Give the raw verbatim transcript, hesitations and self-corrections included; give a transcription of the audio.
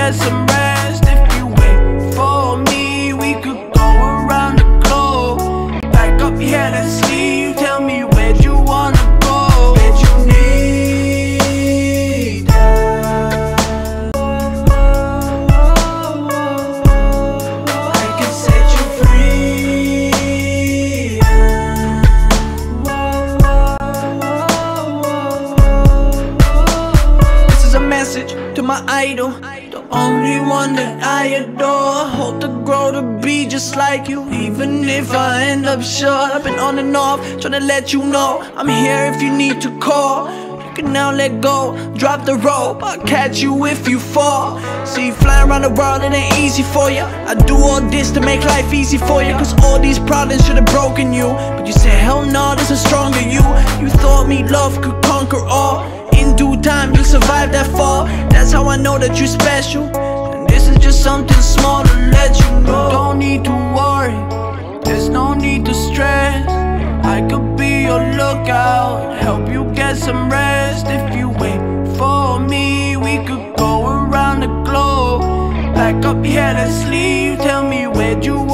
get some rest. If you wait for me, we could go around the globe. Back up here, let's leave. Tell me where'd you wanna go? Where'd you need us? I can set you free. This is a message to my idol, the only one that I adore. Hope to grow to be just like you, even if I end up short. I've been on and off, trying to let you know I'm here if you need to call. You can now let go, drop the rope, I'll catch you if you fall. See, flying around the world, it ain't easy for you. I do all this to make life easy for you, cause all these problems should've broken you. But you said, hell no, this is stronger you. You thought me love could conquer all. In due time, you'll survive that fall. That's how I know that you're special. And this is just something small to let you know. Don't need to worry, there's no need to stress. I could be your lookout, help you get some rest. If you wait for me, we could go around the globe. Back up here, let's leave. Tell me where'd you